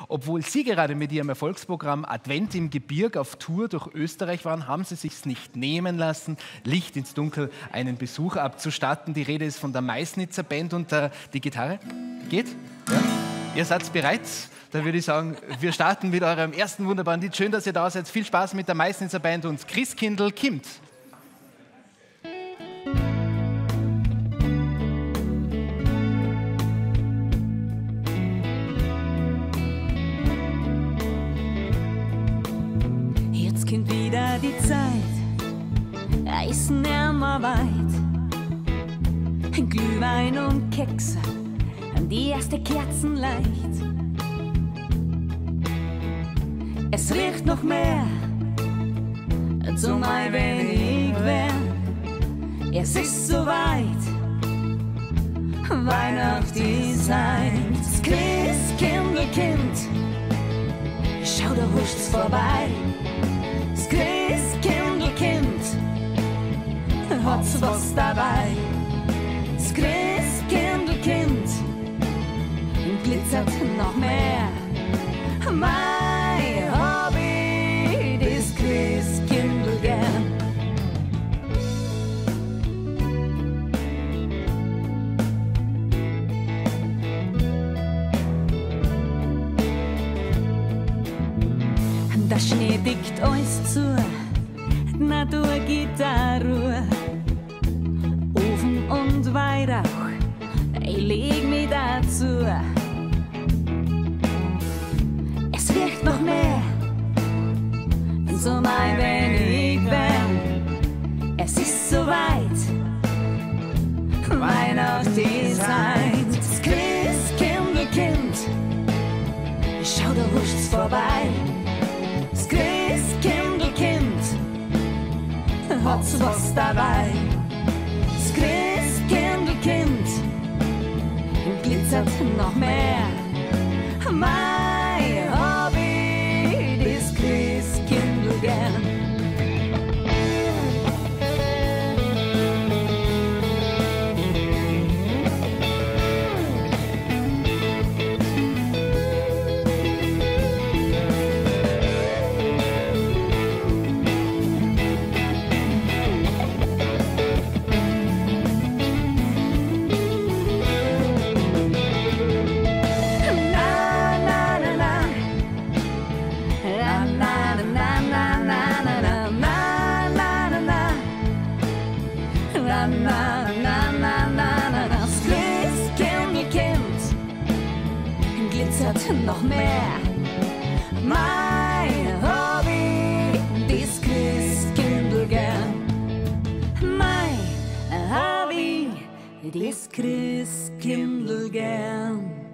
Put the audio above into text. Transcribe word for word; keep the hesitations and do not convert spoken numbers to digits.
Obwohl Sie gerade mit Ihrem Erfolgsprogramm Advent im Gebirg auf Tour durch Österreich waren, haben Sie sich's nicht nehmen lassen, Licht ins Dunkel einen Besuch abzustatten. Die Rede ist von der Meißnitzer Band und äh, die Gitarre. Geht? Ja? Ihr seid bereit? Dann würde ich sagen, wir starten mit eurem ersten wunderbaren Lied. Schön, dass ihr da seid. Viel Spaß mit der Meißnitzer Band und Christkindl kimmt. Jetzt kommt wieder die Zeit, Eisen nimmer weit. Ein Glühwein und Kekse, an die erste Kerzen leicht. Es riecht noch mehr, so mal wenn ich wär. Es ist soweit, Weihnacht ist Zeit. Das Christkindlkind, schau, da huscht's vorbei. Das Christkindlkind hat's was dabei. Das Christkindlkind glitzert noch mehr. Mei, hab ich das Christkindl gern. Der Schnee dickt alles zu, die Natur gibt da Ruhe. Ofen und Weihrauch, ich leg mich dazu. Es riecht noch mehr, so mein wenn ich wär. Es ist soweit, Weihnacht ist Zeit. Das Christkindlkind, schau, da huscht's vorbei. Das Christkindlkind hat's was dabei. Das Christkindlkind glitzert noch mehr. Mei, hab ich das Christkindl gern. Na, na, na, na, na, das Christkindlkind glitzert noch mehr. Mei, hab ich das Christkindl gern. Mei, hab ich das Christkindl gern.